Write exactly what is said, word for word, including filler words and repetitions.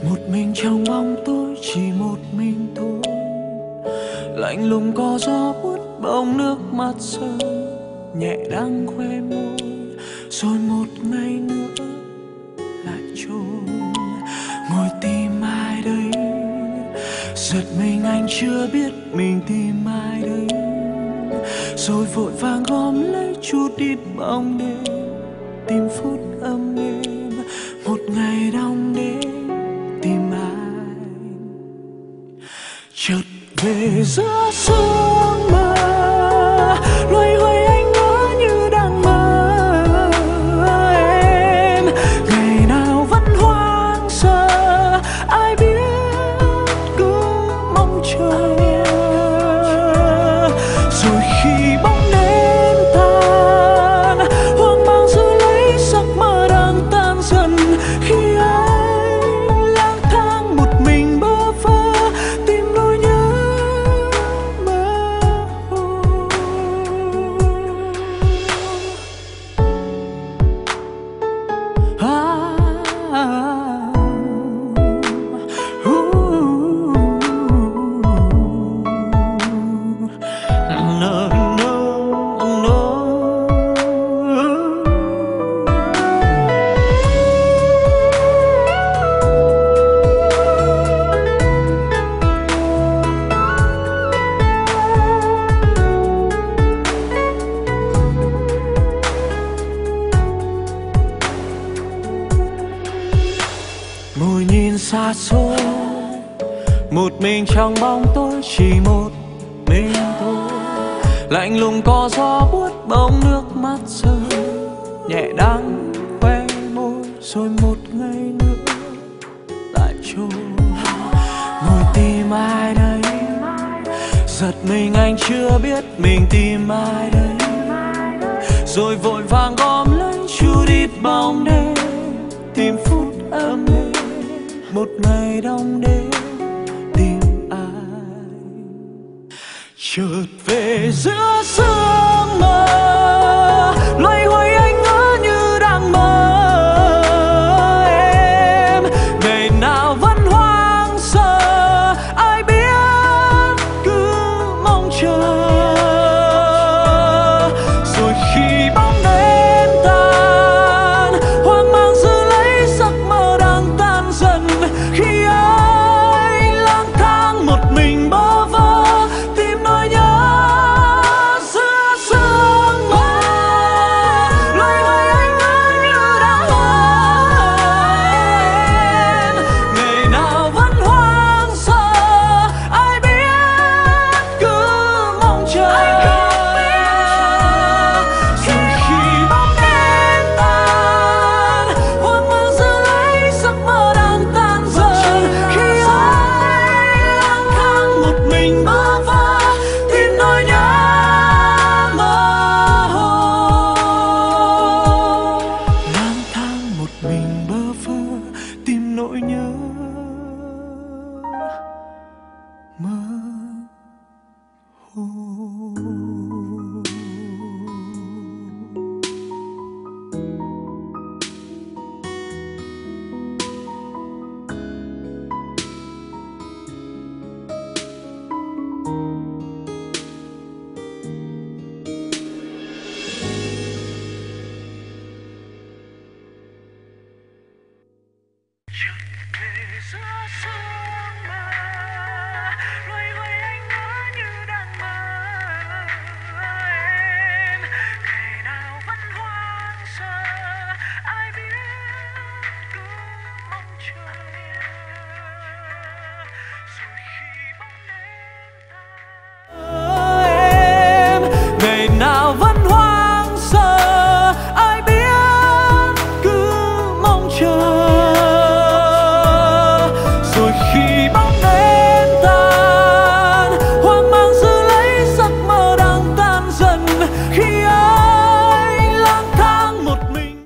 Một mình trong bóng tối, chỉ một mình tôi. Lạnh lùng có gió buốt bông nước mắt rơi nhẹ đắng khoe môi, rồi một ngày nữa lại trôi. Ngồi tìm ai đây, giật mình anh chưa biết mình tìm ai đây, rồi vội vàng gom lấy chút ít bóng đêm, tìm phút âm êm một ngày đông đến tìm ai. Chợt về giữa sương mơ, loay hoay anh ngỡ như đang mơ em. Ngày nào vẫn hoang sơ, ai biết cứ mong chờ. Rồi khi bóng đêm tan, hoang mang giữ lấy giấc mơ đang tan dần. Khi anh lang thang một mình bơ vơ, tìm nỗi nhớ mơ hồ. Ah, ah, ooh, no, no, no. Ngồi nhìn xa xôi, một mình trong bóng tối, chỉ một mình tôi. Lạnh lùng có gió buốt bông nước mắt rơi nhẹ đắng khoe môi, rồi một ngày nữa lại trôi. Ngồi tìm ai đây, giật mình anh chưa biết mình tìm ai đây, rồi vội vàng gom lấy chút ít bóng đêm, tìm phút ấm êm một ngày đông đến tìm ai. Chợt về giữa sương